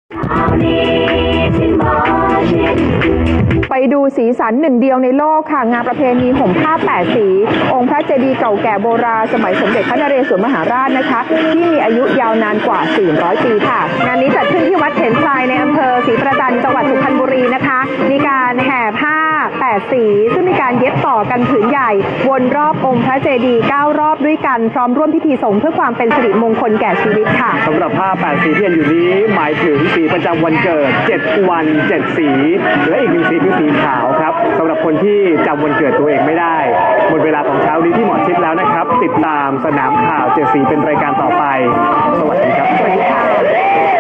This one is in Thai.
ไปดูสีสันหนึ่งเดียวในโลกค่ะงานประเพณีห่มผ้า8 สีองค์พระเจดีย์เก่าแก่โบราณสมัยสมเด็จพระนเรศวรมหาราชนะคะที่มีอายุยาวนานกว่า400 ปีค่ะงานนี้จัดขึ้นที่วัดเถนพลายในอำเภอศรีประจันทร์จังหวัดสุพรรณบุรีนะคะมีการแห่ผ้า8 สีซึ่งมีการเย็บต่อกันผืนใหญ่วนรอบองค์พระเจดีย์9 รอบด้วยกันพร้อมร่วมพิธีสงฆ์เพื่อความเป็นสิริมงคลแก่ชีวิตค่ะสำหรับผ้า8 สีที่เห็นอยู่นี้หมายถึงสีประจำวันเกิด7 วัน 7 สีและอีก1 สีคือสีขาวครับสำหรับคนที่จำวันเกิดตัวเองไม่ได้หมดเวลาของเช้านี้ที่หมอชิดแล้วนะครับติดตามสนามข่าว7 สีเป็นรายการต่อไปสวัสดีครับสวัสดีค่ะ